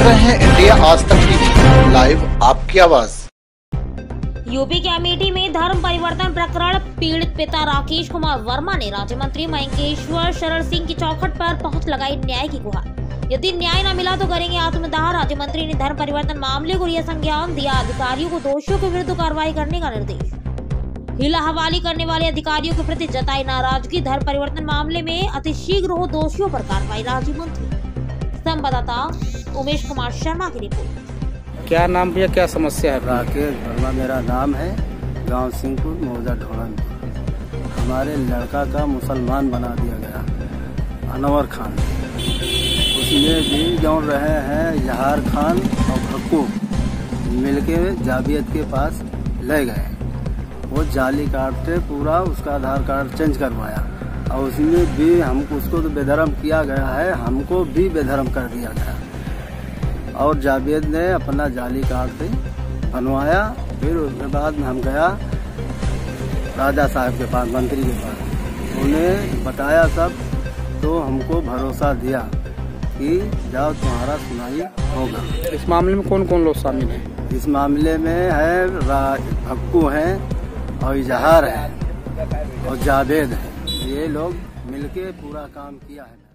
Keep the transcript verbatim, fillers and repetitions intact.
रहे हैं इंडिया आज तक टीवी, लाइव आपकी आवाज। यूपी के अमेठी में धर्म परिवर्तन प्रकरण पीड़ित पिता राकेश कुमार वर्मा ने राज्य मंत्री मयंकेश्वर शरण सिंह की चौखट पर पहुंच लगाई न्याय की गुहार। यदि न्याय न मिला तो करेंगे आत्मदाह। राज्य मंत्री ने धर्म परिवर्तन मामले को लिया संज्ञान, दिया अधिकारियों को दोषियों के विरुद्ध कार्रवाई करने का निर्देश। हिला हवाली करने वाले अधिकारियों के प्रति जताई नाराजगी। धर्म परिवर्तन मामले में अतिशीघ्र हो दोषियों पर कार्रवाई। राज्य मंत्री संवाददाता उमेश कुमार शर्मा की रिपोर्ट। क्या नाम भैया, क्या समस्या है? राकेश वर्मा मेरा नाम है, गांव सिंहपुर मौजा ढोलन। हमारे लड़का का मुसलमान बना दिया गया अनवर खान। उसमें भी जो रहे हैं जहार खान और भक्कू मिलके जाबियत के पास ले गए। वो जाली कार्ड से पूरा उसका आधार कार्ड चेंज करवाया और उसमें भी हमको उसको तो बेधर्म किया गया है, हमको भी बेधर्म कर दिया गया। और जावेद ने अपना जाली कार्ड से बनवाया। फिर उसके बाद में हम गया राजा साहब के पास, मंत्री के पास, उन्हें बताया सब, तो हमको भरोसा दिया कि जाओ तुम्हारा सुनाई होगा। इस मामले में कौन कौन लोग शामिल हैं? इस मामले में है भक्कू हैं और इजहार है और जावेद है। ये लोग मिलके पूरा काम किया है।